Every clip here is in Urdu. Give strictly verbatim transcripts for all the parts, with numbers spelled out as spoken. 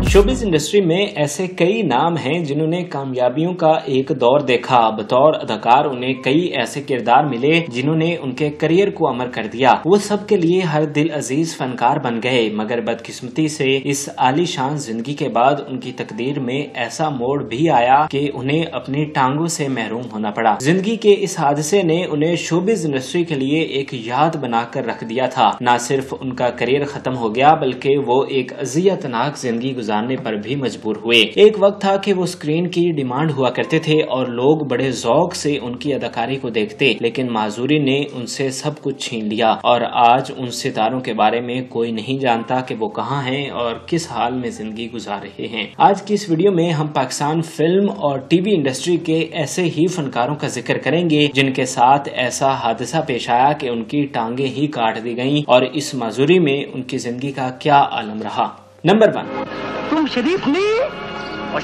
शोबिस इंडस्ट्री में ऐसे कई नाम हैं जिन्होंने कामयाबियों का एक दौर देखा। बतौर अदाकार उन्हें कई ऐसे किरदार मिले जिन्होंने उनके करियर को अमर कर दिया। वो सबके लिए हर दिल अजीज फनकार बन गए, मगर बदकिस्मती से इस आलीशान जिंदगी के बाद उनकी तकदीर में ऐसा मोड़ भी आया कि उन्हें अपनी टांगों से महरूम होना पड़ा। जिंदगी के इस हादसे ने उन्हें शोबिस इंडस्ट्री के लिए एक याद बनाकर रख दिया था। न सिर्फ उनका करियर खत्म हो गया बल्कि वो एक अजियतनाक जिंदगी गुजारने पर भी मजबूर हुए। एक वक्त था कि वो स्क्रीन की डिमांड हुआ करते थे और लोग बड़े ज़ौक से उनकी अदाकारी को देखते, लेकिन माजूरी ने उनसे सब कुछ छीन लिया और आज उन सितारों के बारे में कोई नहीं जानता कि वो कहाँ हैं और किस हाल में जिंदगी गुजार रहे हैं। आज की इस वीडियो में हम पाकिस्तान फिल्म और टीवी इंडस्ट्री के ऐसे ही फनकारों का जिक्र करेंगे जिनके साथ ऐसा हादसा पेश आया कि उनकी टांगे ही काट दी गईं और इस माजूरी में उनकी जिंदगी का क्या आलम रहा। नंबर वन, तुम शरीफ नहीं और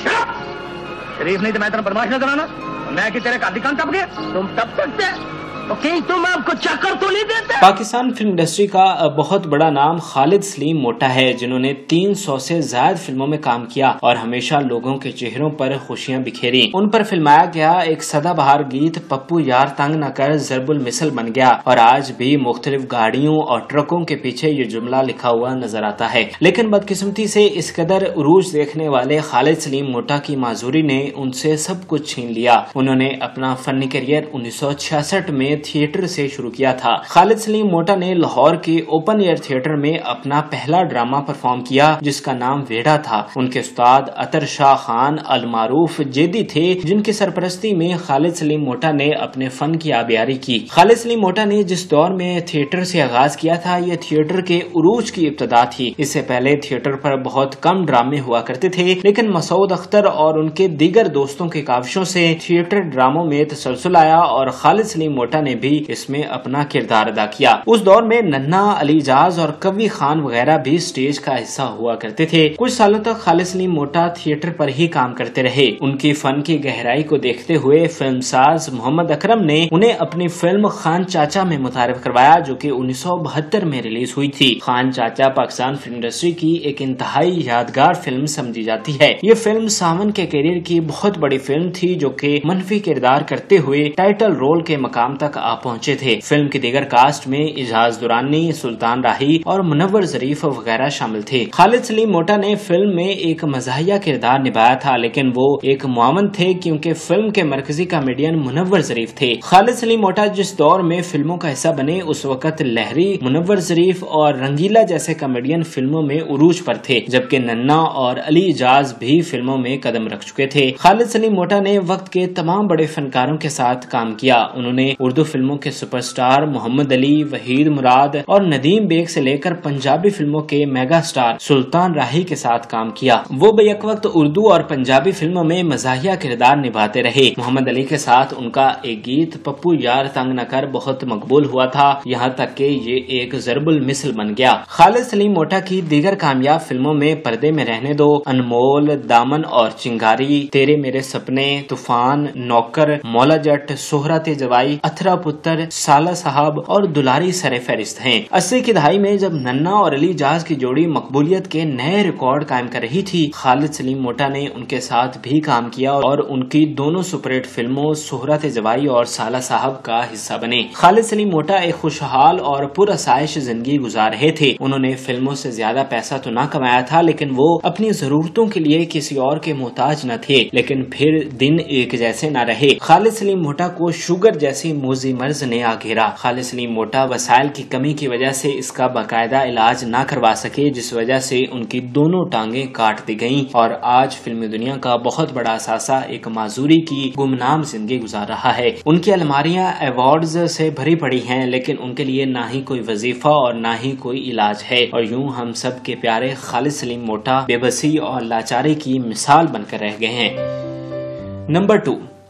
शरीफ नहीं तो मैं तेरा बदमाश न कराना। मैं कि तेरे कादी कान टप गया, तुम टप सकते ओके, तुम आपको चक्कर तो नहीं देते। पाकिस्तान फिल्म इंडस्ट्री का बहुत बड़ा नाम खालिद सलीम मोटा है, जिन्होंने तीन सौ से ज्यादा फिल्मों में काम किया और हमेशा लोगों के चेहरों पर खुशियां बिखेरी। उन पर फिल्माया गया एक सदाबहार गीत पप्पू यार तंग न कर जरबुल मिसल बन गया और आज भी मुख्तलिफ गाड़ियों और ट्रकों के पीछे ये जुमला लिखा हुआ नजर आता है। लेकिन बदकिस्मती से इस कदर उरूज देखने वाले खालिद सलीम मोटा की माजूरी ने उनसे सब कुछ छीन लिया। उन्होंने अपना फनी करियर उन्नीस सौ छियासठ में थिएटर से शुरू किया था। खालिद सलीम मोटा ने लाहौर के ओपन एयर थिएटर में अपना पहला ड्रामा परफॉर्म किया जिसका नाम वेड़ा था। उनके उस्ताद अतर शाह खान अल मारूफ जेदी थे, जिनकी सरपरस्ती में खालिद सलीम मोटा ने अपने फन की आबियारी की। खालिद सलीम मोटा ने जिस दौर में थिएटर से आगाज किया था, यह थिएटर के उरूज की इब्तदा थी। इससे पहले थिएटर पर बहुत कम ड्रामे हुआ करते थे, लेकिन मसूद अख्तर और उनके दीगर दोस्तों के काविशों से थिएटर ड्रामों में तसलसल आया और खालिद सलीम मोटा ने भी इसमें अपना किरदार अदा किया। उस दौर में नन्ना, अली जाज और कवि खान वगैरह भी स्टेज का हिस्सा हुआ करते थे। कुछ सालों तक खालिद सलीम मोटा थिएटर पर ही काम करते रहे। उनकी फन की गहराई को देखते हुए फिल्मसाज मोहम्मद अकरम ने उन्हें अपनी फिल्म खान चाचा में मुतारिफ करवाया, जो कि उन्नीस सौ बहत्तर में रिलीज हुई थी। खान चाचा पाकिस्तान फिल्म इंडस्ट्री की एक इंतहाई यादगार फिल्म समझी जाती है। ये फिल्म सावन के करियर की बहुत बड़ी फिल्म थी, जो कि मनफी किरदार करते हुए टाइटल रोल के मकाम तक आ पहुंचे थे। फिल्म की दीगर कास्ट में इजाज दुरानी, सुल्तान राही और मुनव्वर जरीफ वगैरह शामिल थे। खालिद सलीम मोटा ने फिल्म में एक मज़ाहिया किरदार निभाया था, लेकिन वो एक मुआवन थे क्योंकि फिल्म के मरकजी कॉमेडियन मुनव्वर जरीफ थे। खालिद सलीम मोटा जिस दौर में फिल्मों का हिस्सा बने, उस वक्त लहरी, मुनव्वर जरीफ और रंगीला जैसे कॉमेडियन फिल्मों में उरूज पर थे, जबकि नन्ना और अली इजाज भी फिल्मों में कदम रख चुके थे। खालिद सलीम मोटा ने वक्त के तमाम बड़े फनकारों के साथ काम किया। उन्होंने उर्दू फिल्मों के सुपरस्टार मोहम्मद अली, वहीद मुराद और नदीम बेग से लेकर पंजाबी फिल्मों के मेगा स्टार सुल्तान राही के साथ काम किया। वो बेक वक्त उर्दू और पंजाबी फिल्मों में मज़ाहिया किरदार निभाते रहे। मोहम्मद अली के साथ उनका एक गीत पप्पू यार तंग न कर बहुत मकबूल हुआ था, यहाँ तक कि ये एक जरबुल मिसल बन गया। खालिद सलीम मोटा की दीगर कामयाब फिल्मों में पर्दे में रहने दो, अनमोल, दामन और चिंगारी, तेरे मेरे सपने, तूफान, नौकर, मौला जट, सोहरा ते जवाई, अथरा पुत्र, साला साहब और दुलारी सरे फहरिस्त हैं। अस्सी की दहाई में जब नन्ना और अली जाज की जोड़ी मकबूलियत के नए रिकॉर्ड कायम कर रही थी, खालिद सलीम मोटा ने उनके साथ भी काम किया और उनकी दोनों सुपरहिट फिल्मों सोहरा ते जवाई और साला साहब का हिस्सा बने। खालिद सलीम मोटा एक खुशहाल और पुरअसाइश जिंदगी गुजार रहे थे। उन्होंने फिल्मों से ज्यादा पैसा तो ना कमाया था, लेकिन वो अपनी जरूरतों के लिए किसी और के मोहताज न थे। लेकिन फिर दिन एक जैसे न रहे। खालिद सलीम मोटा को शुगर जैसी मोजी मर्ज ने आ घेरा। खालिद सलीम मोटा वसाइल की कमी की वजह से इसका बाकायदा इलाज ना करवा सके, जिस वजह से उनकी दोनों टांगें काट दी गईं और आज फिल्मी दुनिया का बहुत बड़ा असासा एक माजूरी की गुमनाम जिंदगी गुजार रहा है। उनकी अलमारियां अवार्ड्स से भरी पड़ी हैं, लेकिन उनके लिए ना ही कोई वजीफा और ना ही कोई इलाज है और यूं हम सब के प्यारे खालिद सलीम मोटा बेबसी और लाचारी की मिसाल बनकर रह गए हैं। Number two,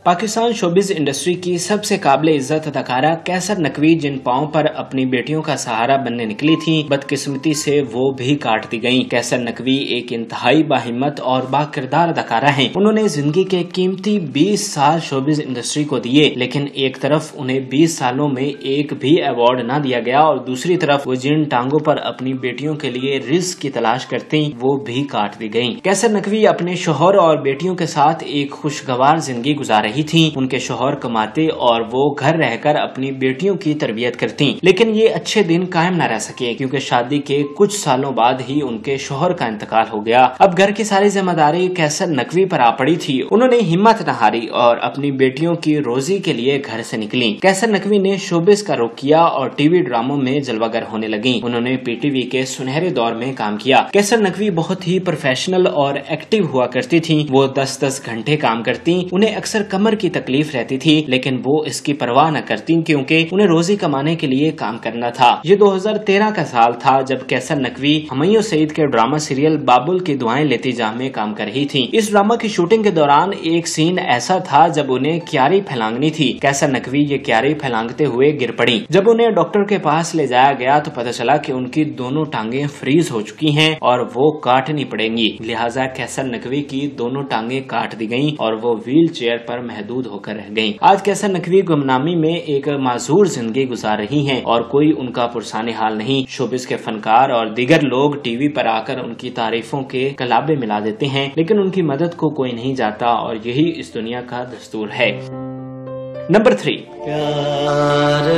Pakistan showbiz industry کی سب سے قابل عزت اداکارہ کیسر نقوی جن پاؤں پر اپنی بیٹیوں کا سہارا بننے نکلی تھی، بدقسمتی سے وہ بھی کاٹ دی گئیں۔ کیسر نقوی ایک انتہائی باہمت اور با کردار اداکارہ ہیں۔ انہوں نے زندگی کے قیمتی بیس سال شوبز انڈسٹری کو دیے، لیکن ایک طرف انہیں بیس سالوں میں ایک بھی ایوارڈ نہ دیا گیا اور دوسری طرف وہ جن ٹانگوں پر اپنی بیٹیوں کے لیے رزق کی تلاش کرتی وہ بھی کاٹ دی گئیں۔ کیسر نقوی اپنے شوہر اور بیٹیوں کے ساتھ ایک خوشگوار زندگی گزار رہی تھیں۔ ان کے شوہر کماتے اور وہ گھر رہ کر اپنی بیٹیوں کی تربیت کرتی، لیکن یہ اچھے دن قائم نہ رہ سکے کیونکہ شادی کے کچھ سالوں بعد ہی ان کے شوہر کا انتقال ہو گیا۔ اب گھر کی ساری ذمہ داری کیسر نقوی پر آ پڑی تھی۔ انہوں نے ہمت نہ ہاری اور اپنی بیٹیوں کی روزی کے لیے گھر سے نکلی۔ کیسر نقوی نے شوبز کا رخ کیا اور ٹی وی ڈراموں میں جلوہ گر ہونے لگیں۔ انہوں نے پی ٹی وی کے سنہرے دور میں کام کیا۔ کیسر نقوی بہت ہی پروفیشنل اور ایکٹیو ہوا کرتی تھیں۔ وہ دس دس گھنٹے کام کرتی، انہیں اکثر کمر کی تکلیف رہتی تھی، لیکن وہ اس کی پرواہ نہ کرتی کیونکہ انہیں روزی کمانے کے لیے کام کرنا تھا۔ یہ دو ہزار تیرہ کا سال تھا جب کیسر نقوی ہمایوں سعید کے ڈرامہ سیریل بابل کی دعائیں لیتی جا میں کام کر رہی تھی۔ اس ڈرامہ کی شوٹنگ کے دوران ایک سین ایسا تھا جب انہیں کیاری پھیلانگنی تھی۔ کیسر نقوی یہ کیاری پھیلانگتے ہوئے گر پڑی۔ جب انہیں ڈاکٹر کے پاس لے جایا گیا تو پتہ چلا کہ ان کی دونوں ٹانگیں فریز ہو چکی ہیں اور وہ کاٹنی پڑیں گی، لہٰذا کیسر نقوی کی دونوں ٹانگیں کاٹ دی گئیں اور وہ ویل چیئر پر محدود ہو کر رہ گئیں۔ آج کیسر نقوی گمنامی میں ایک معذور زندگی گزار رہی ہیں اور کوئی ان کا پرسان حال نہیں۔ شوبز کے فنکار اور دیگر لوگ ٹی وی پر آ کر ان کی تعریفوں کے کلابے ملا دیتے ہیں، لیکن ان کی مدد کو کوئی نہیں جاتا اور یہی اس دنیا کا دستور ہے۔ نمبر تھری، پیار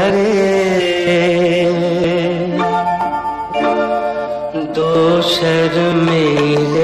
بھرے دو شرمیلے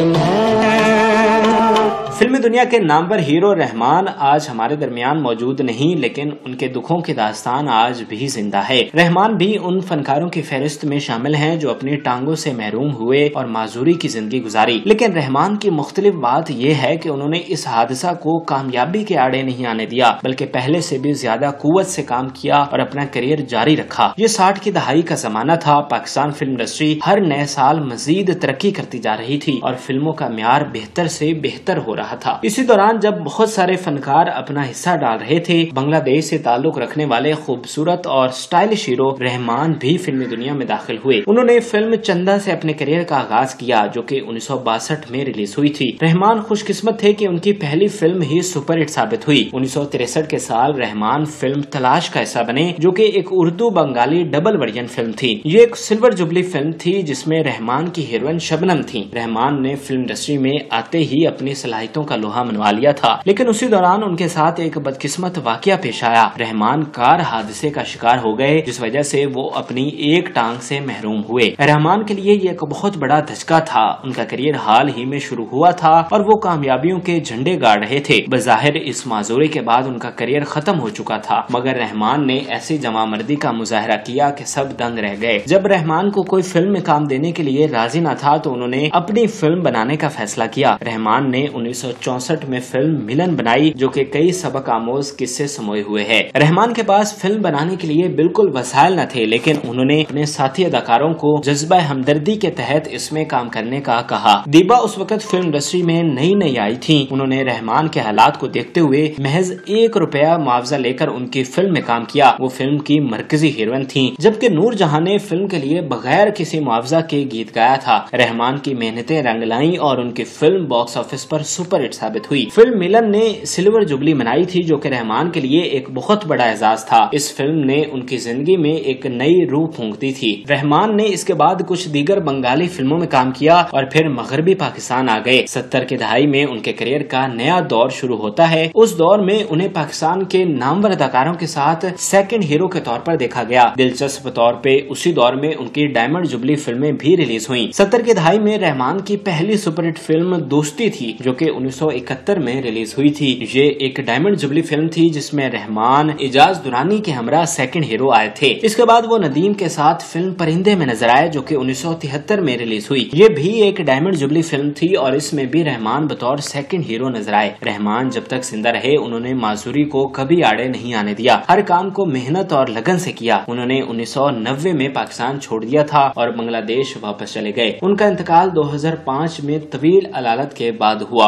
فلمی دنیا کے نامور ہیرو رحمان آج ہمارے درمیان موجود نہیں، لیکن ان کے دکھوں کی داستان آج بھی زندہ ہے۔ رحمان بھی ان فنکاروں کی فہرست میں شامل ہیں جو اپنی ٹانگوں سے محروم ہوئے اور معذوری کی زندگی گزاری، لیکن رحمان کی مختلف بات یہ ہے کہ انہوں نے اس حادثہ کو کامیابی کے آڑے نہیں آنے دیا، بلکہ پہلے سے بھی زیادہ قوت سے کام کیا اور اپنا کیریئر جاری رکھا۔ یہ ساٹھ کی دہائی کا زمانہ تھا۔ پاکستان فلم انڈسٹری ہر نئے سال مزید ترقی کرتی جا رہی تھی اور فلموں کا معیار بہتر سے بہتر ہو رہا تھا۔ اسی دوران جب بہت سارے فنکار اپنا حصہ ڈال رہے تھے، بنگلہ دیش سے تعلق رکھنے والے خوبصورت اور سٹائلش ہیرو رحمان بھی فلمی دنیا میں داخل ہوئے۔ انہوں نے فلم چندہ سے اپنے کیریئر کا آغاز کیا جو کہ انیس سو باسٹھ میں ریلیز ہوئی تھی۔ رحمان خوش قسمت تھے کہ ان کی پہلی فلم ہی سپر ہٹ ثابت ہوئی۔ انیس سو تریسٹھ کے سال رحمان فلم تلاش کا حصہ بنے جو کہ ایک Urdu Bengali double version film تھی۔ یہ ایک سلور جبلی فلم تھی جس میں رحمان کی ہیروئن شبنم تھی۔ رحمان نے فلم انڈسٹری میں آتے ہی اپنی صلاحیتوں کا لوہا منوا لیا تھا، لیکن اسی دوران ان کے ساتھ ایک بدقسمت واقعہ پیش آیا۔ رحمان کار حادثے کا شکار ہو گئے جس وجہ سے وہ اپنی ایک ٹانگ سے محروم ہوئے۔ رحمان کے لیے یہ ایک بہت بڑا دھچکا تھا۔ ان کا کیریئر حال ہی میں شروع ہوا تھا اور وہ کامیابیوں کے جھنڈے گاڑ رہے تھے۔ بظاہر اس معذوری کے بعد ان کا کیریئر ختم ہو چکا تھا، مگر رحمان نے ایسی جمع مردی کا مظاہرہ کیا کہ سب دنگ رہ گئے۔ جب رحمان کو کوئی فلم میں کام دینے کے لیے راضی نہ تھا تو انہوں نے اپنی فلم بنانے کا فیصلہ کیا۔ رحمان نے انیس سو چونسٹھ میں فلم ملن بنائی جو کہ کئی سبق آموز قصے سموئے ہوئے ہے۔ رحمان کے پاس فلم بنانے کے لیے بالکل وسائل نہ تھے، لیکن انہوں نے اپنے ساتھی اداکاروں کو جذبہ ہمدردی کے تحت اس میں کام کرنے کا کہا۔ دیبا اس وقت فلم انڈسٹری میں نئی نئی آئی تھی۔ انہوں نے رحمان کے حالات کو دیکھتے ہوئے محض ایک روپیہ معاوضہ لے کر ان کی فلم میں کام کیا۔ وہ فلم کی مرکزی ہیروئن تھیں، جبکہ نور جہاں نے فلم کے لیے بغیر کسی معاوضہ کے گیت گایا تھا۔ رحمان کی محنتیں رنگ لائیں اور ان کی فلم باکس آفس پر سپر ہٹ ثابت ہوئی۔ فلم ملن نے سلور جبلی منائی تھی جو کہ رحمان کے لیے ایک بہت بڑا اعزاز تھا۔ اس فلم نے ان کی زندگی میں ایک نئی روح پھونک دی تھی۔ رحمان نے اس کے بعد کچھ دیگر بنگالی فلموں میں کام کیا اور پھر مغربی پاکستان آ گئے۔ ستر کی دہائی میں ان کے کیریئر کا نیا دور شروع ہوتا ہے۔ اس دور میں انہیں پاکستان کے نامور اداکاروں کے ساتھ سیکنڈ ہیرو کے طور پر دیکھا گیا۔ دلچسپ طور پہ اسی دور میں ان کی ڈائمنڈ جبلی فلمیں بھی ریلیز ہوئیں۔ ستر کی دہائی میں رحمان کی پہلی سپر ہٹ فلم دوستی تھی جو کہ انیس سو اکہتر میں ریلیز ہوئی تھی۔ یہ ایک ڈائمنڈ جبلی فلم تھی جس میں رحمان اعجاز درانی کے ہمراہ سیکنڈ ہیرو آئے تھے۔ اس کے بعد وہ ندیم کے ساتھ فلم پرندے میں نظر آئے جو کہ انیس سو تہتر میں ریلیز ہوئی۔ یہ بھی ایک ڈائمنڈ جبلی فلم تھی اور اس میں بھی رحمان بطور سیکنڈ ہیرو نظر آئے۔ رحمان جب تک زندہ رہے انہوں نے معذوری کو کبھی آڑے نہیں آنے دیا، ہر کام کو محنت اور لگن سے کیا۔ انہوں نے انیس سو نوے میں پاکستان چھوڑ دیا تھا اور بنگلہ دیش واپس چلے گئے۔ ان کا انتقال دو ہزار پانچ میں طویل علالت کے بعد ہوا۔ رحمان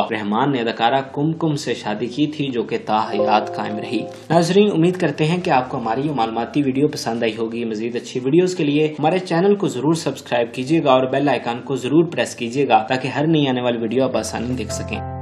खान ने अदाकारा कुमकुम से शादी की थी, जो कि ताहयात कायम रही। नाज़रीन, उम्मीद करते हैं कि आपको हमारी ये मालूमाती वीडियो पसंद आई होगी। मजीद अच्छी वीडियोस के लिए हमारे चैनल को जरूर सब्सक्राइब कीजिएगा और बेल आइकन को जरूर प्रेस कीजिएगा ताकि हर नई आने वाली वीडियो आप आसानी देख सकें।